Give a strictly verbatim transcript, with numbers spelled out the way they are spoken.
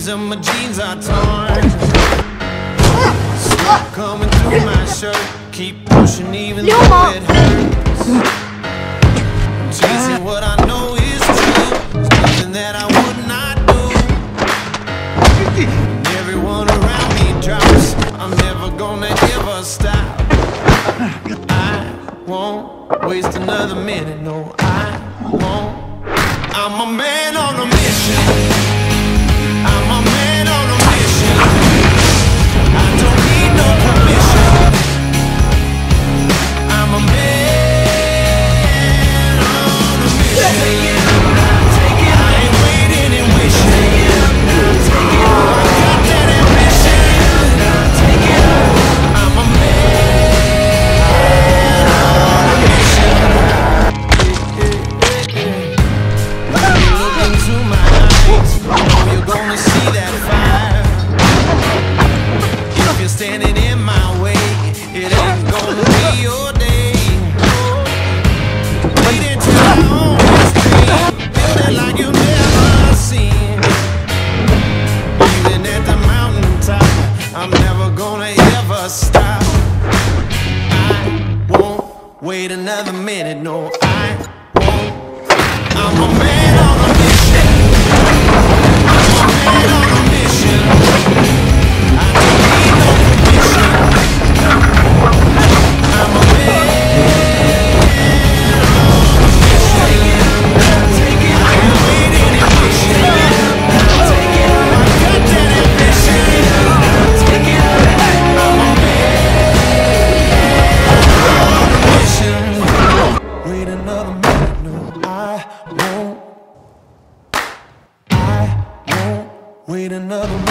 of my jeans are torn. Sweat coming through my shirt. Keep pushing even though it hurts. Chasing what I know is true. Something that I would not do. And everyone around me drops. I'm never gonna ever stop. I won't waste another minute. No, I won't. I'm a man on a mission. I'm a man on a mission. I don't need no permission. I'm a man on a mission. Take it, I ain't waiting and wishing. Take it, I got that ambition. Take it, I'm a man on a mission. Look into my eyes, you know you're gonna see that fire. If you're standing in my way, it ain't gonna be your day. Waiting till I own this dream, building like you've never seen. Even at the mountaintop, I'm never gonna ever stop. I won't wait another minute, no, I won't. I'm a man on a mission. I'm a man on a mission. I don't need no permission. I'm a man on a mission. Take it, I ain't waiting and wishing. Take it, I got that ambition. Take it, I'm a man on a mission. Wait another minute, no, I won't. I won't wait another minute.